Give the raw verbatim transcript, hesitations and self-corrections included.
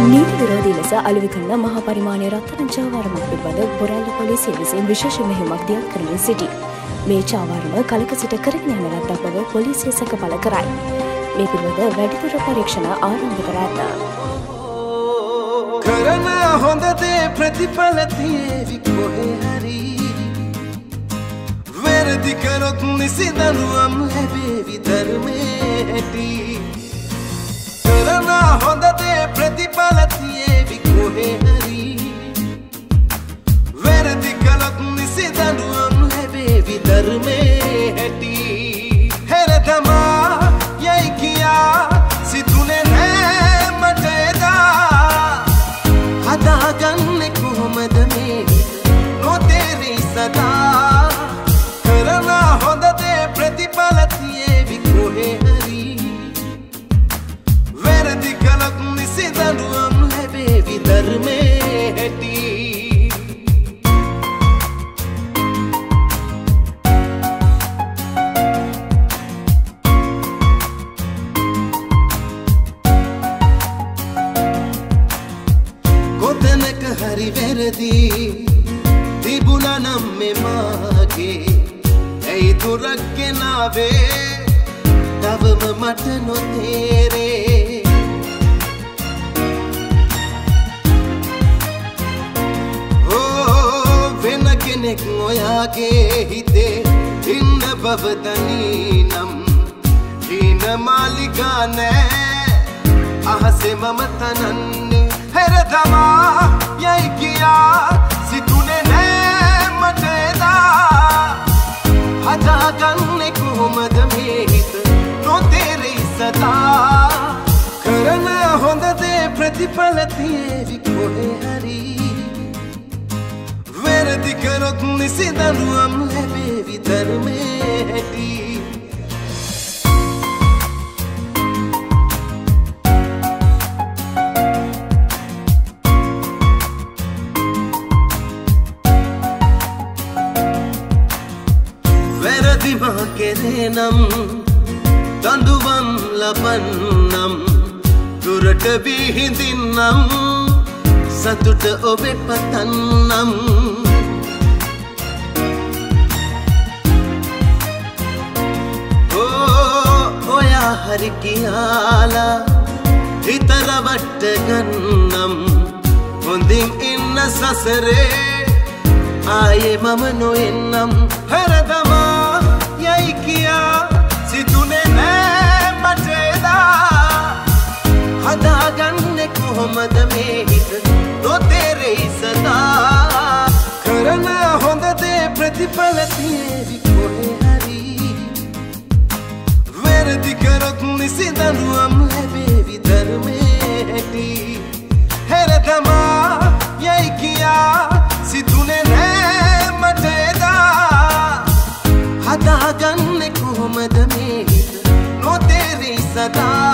නීති විරෝධී ලෙස අලෙවි කරන මහා පරිමාණයේ රත්තරන් චාවාරමක් පිළිබඳ බොරැල්ල පොලිසිය විසින් විශේෂ මෙහෙයුමක් දියත් කරමින් සිටී. මේ චාවාරම කලක සිට කරගෙන යන ලද්දක් බව පොලිසිය සැකපල කරයි. මේ පිළිබඳ වැඩිදුර පරීක්ෂණ ආරම්භ කර ඇත. කරන හොඳ දේ ප්‍රතිඵල තියේවි කොහේ හරි. වැරදි කරොත් නිසි දනුවම් ලැබේවි ධර්මයේ ඇති. කරන හොඳ දේ ප්‍රතිඵල තියේවි කොහේ හරි. වැරදි කළොත් නිසි දනුවම් ලැබේවි ධර්මයේ ඇති. හෙර තමා යයි කියා සිතුනේ නෑ මට එදා. හදාගන්නේ කොහොමද මේ නොතේරෙයි සදා. කරන හොඳ දේ ප්‍රතිඵල තියේවි කොහේ හරි. වැරදි කළොත් නිසි දඬුවම් ලැබේවි ධර්මයේ ඇති. කොතැනක හරි වැරදි තිබුණා නම් මේ මාගේ ඇයි දුරක් ගෙනාවේ තවම මට නොතේරේ. ඕ වෙන කෙනෙක් ඔයාගේ හිතේ ඉන්න බව දනී නම් හීන මාලිගා නෑ අහසේ මම තනන්නේ. හෙර තමා යයි කියා සිතුනේ නෑ මට එදා. හදාගන්නේ කොහොමද මේ හිත නොතේරෙයි සදා. කරන හොඳ දේ ප්‍රතිඵල තියේවි කොහේ හරි. වැරදි කරොත් නිසි දඬුවම් ලැබේවි ධර්මයේ ඇති. වැරදි මා කෙරේ නම් දඬුවම් ලබන්නම්. දුරට විහිඳින්නම් සතුට ඔබේ පතන්නම්. ඕ ඔයා හරි කියලා හිත රවට්ට ගන්නම්. හොඳින් ඉන්න සසරේ ආයේ මම නොඑන්නම්. හෙර තමා යයි කියා සිතුනේ නෑ මට එදා. හදාගන්නේ කොහොමද මේ හිත නොතේරෙයි සදා. කරන හොඳ දේ ප්‍රතිඵල තියේවි කොහේ හරි. වැරදි කරොත් නිසි දඬුවම් ලැබේවි ධර්මයේ ඇති. හෙර තමා යයි කියා සිතුනේ නෑ මට එදා. හදාගන්නේ කොහොමද මේ හිත නොතේරෙයි සදා.